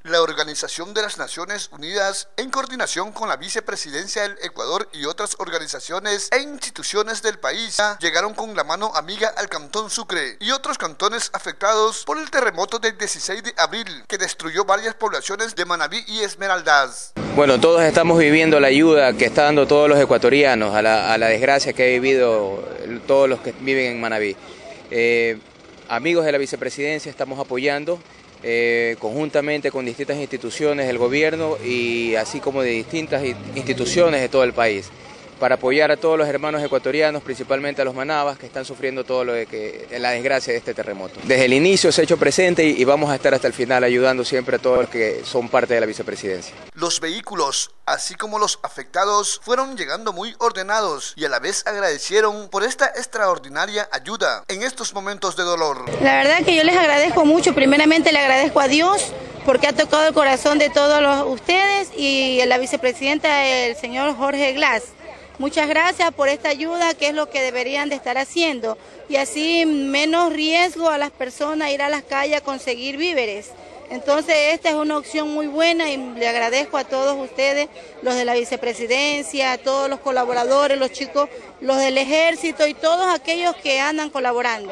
La Organización de las Naciones Unidas, en coordinación con la Vicepresidencia del Ecuador y otras organizaciones e instituciones del país, llegaron con la mano amiga al Cantón Sucre y otros cantones afectados por el terremoto del 16 de abril, que destruyó varias poblaciones de Manabí y Esmeraldas. Bueno, todos estamos viviendo la ayuda que están dando todos los ecuatorianos a la desgracia que ha vivido todos los que viven en Manabí. Amigos de la Vicepresidencia, estamos apoyando conjuntamente con distintas instituciones del gobierno y así como de distintas instituciones de todo el país, para apoyar a todos los hermanos ecuatorianos, principalmente a los manabas que están sufriendo todo la desgracia de este terremoto. Desde el inicio se ha hecho presente y vamos a estar hasta el final ayudando siempre a todos los que son parte de la Vicepresidencia. Los vehículos, así como los afectados, fueron llegando muy ordenados y a la vez agradecieron por esta extraordinaria ayuda en estos momentos de dolor. La verdad que yo les agradezco mucho, primeramente le agradezco a Dios porque ha tocado el corazón de todos ustedes y a la vicepresidenta, el señor Jorge Glass. Muchas gracias por esta ayuda, que es lo que deberían de estar haciendo, y así menos riesgo a las personas ir a las calles a conseguir víveres. Entonces esta es una opción muy buena y le agradezco a todos ustedes, los de la vicepresidencia, a todos los colaboradores, los chicos, los del ejército y todos aquellos que andan colaborando.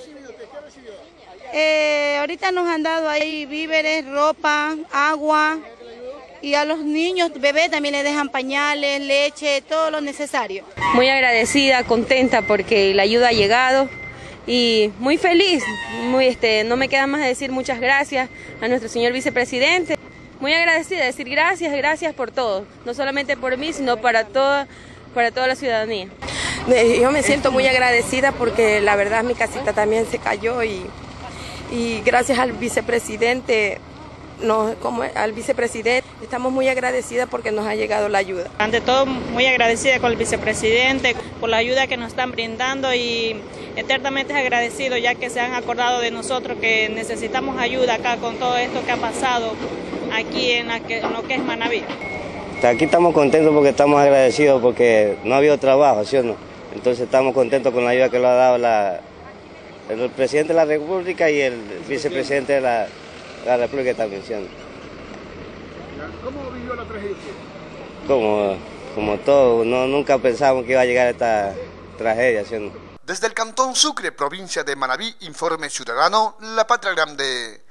Ahorita nos han dado ahí víveres, ropa, agua. Y a los niños, bebés también les dejan pañales, leche, todo lo necesario. Muy agradecida, contenta porque la ayuda ha llegado y muy feliz. No me queda más de decir muchas gracias a nuestro señor vicepresidente. Muy agradecida, decir gracias por todo. No solamente por mí, sino para toda la ciudadanía. Yo me siento muy agradecida porque la verdad mi casita también se cayó y gracias al vicepresidente. Como al vicepresidente, estamos muy agradecidas porque nos ha llegado la ayuda. Ante todo, muy agradecida con el vicepresidente por la ayuda que nos están brindando y eternamente agradecido ya que se han acordado de nosotros que necesitamos ayuda acá con todo esto que ha pasado aquí en lo que es Manabí. Aquí estamos contentos porque estamos agradecidos porque no ha habido trabajo, ¿sí o no? Entonces estamos contentos con la ayuda que lo ha dado el presidente de la República y el vicepresidente de la República también. ¿Cómo vivió la tragedia? Como todo, nunca pensamos que iba a llegar a esta tragedia. ¿Sí? Desde el Cantón Sucre, provincia de Manabí, informe ciudadano, La Patria Grande.